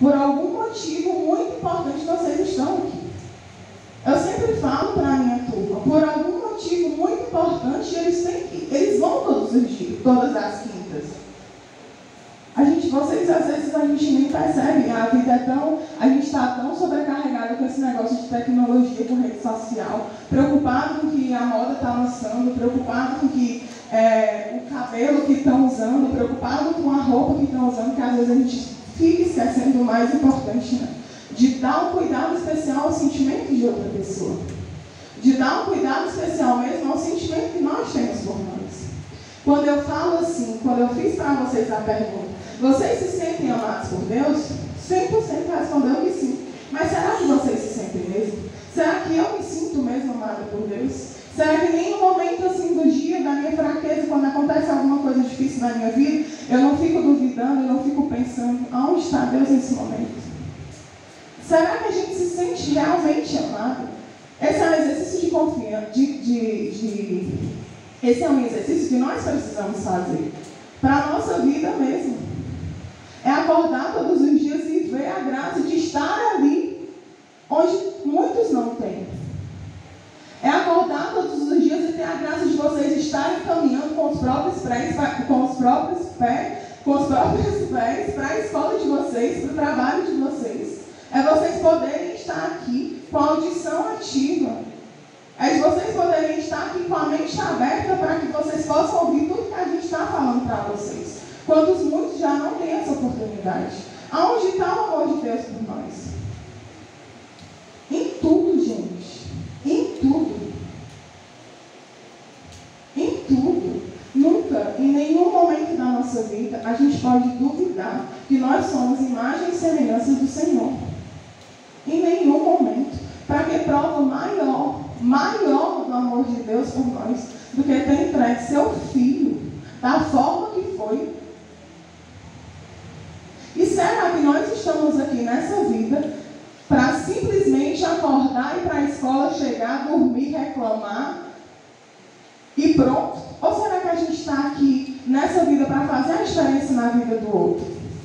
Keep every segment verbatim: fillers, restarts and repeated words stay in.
Por algum motivo muito importante vocês estão aqui. Eu sempre falo para a minha turma, por algum motivo muito importante eles têm que, eles vão todos os dias, todas as quintas. A gente, vocês às vezes a gente nem percebe, a vida é tão, a gente está tão sobrecarregado com esse negócio de tecnologia, com rede social, preocupado com o que a moda está lançando, preocupado com que, é, o cabelo que estão usando, preocupado com a roupa que estão usando, que às vezes a gente fica esquecendo o mais importante, né? De dar um cuidado especial ao sentimento de outra pessoa. De dar um cuidado especial mesmo ao sentimento que nós temos por nós. Quando eu falo assim, quando eu fiz para vocês a pergunta, vocês se sentem amados por Deus? cem por cento respondeu que sim. Mas será que vocês se sentem mesmo? Será que eu me sinto mesmo amada por Deus? Será que em nenhum momento assim do dia, da minha fraqueza, quando acontece alguma coisa difícil na minha vida, eu não fico duvidando, eu não fico pensando, aonde está Deus nesse momento? Será que a gente se sente realmente amado? Esse é um exercício de confiança, de, de, de... Esse é um exercício que nós precisamos fazer para a nossa vida mesmo. É acordar todos os dias e ver a graça de estar ali, onde muitos não têm. É acordar todos os dias e ter a graça de vocês estarem caminhando com os próprios pés, com os próprios pés, com os próprios pés para a escola de vocês, para o trabalho de vocês. É vocês poderem estar aqui com a audição ativa. É vocês poderem estar aqui com a mente aberta para que vocês possam ouvir tudo que a gente está falando para vocês. Quantos muitos já não têm essa oportunidade? Aonde está o amor de Deus por nós? Em tudo, gente. Em tudo. Em tudo. Nunca, em nenhum momento da nossa vida, a gente pode duvidar que nós somos imagem e semelhança do Senhor. Em nenhum momento. Para que prova maior, maior do amor de Deus por nós, do que ter entregue seu filho, da forma que foi. E será que nós estamos aqui nessa vida para simplesmente acordar e ir para a escola, chegar, dormir, reclamar e pronto? Ou será que a gente está aqui nessa vida para fazer a diferença na vida do outro?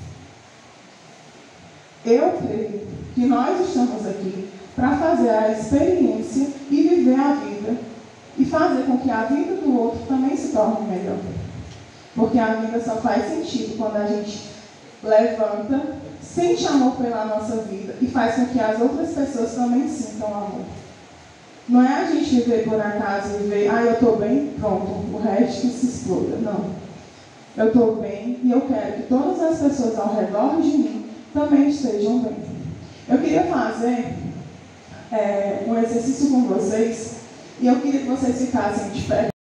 Eu creio que nós estamos aqui para fazer a experiência e viver a vida e fazer com que a vida do outro também se torne melhor. Porque a vida só faz sentido quando a gente levanta, sente amor pela nossa vida e faz com que as outras pessoas também sintam amor. Não é a gente viver por acaso e viver, ah, eu estou bem, pronto, o resto que se exploda. Não. Eu estou bem e eu quero que todas as pessoas ao redor de mim também estejam bem. Eu queria fazer é, um exercício com vocês e eu queria que vocês ficassem de pé.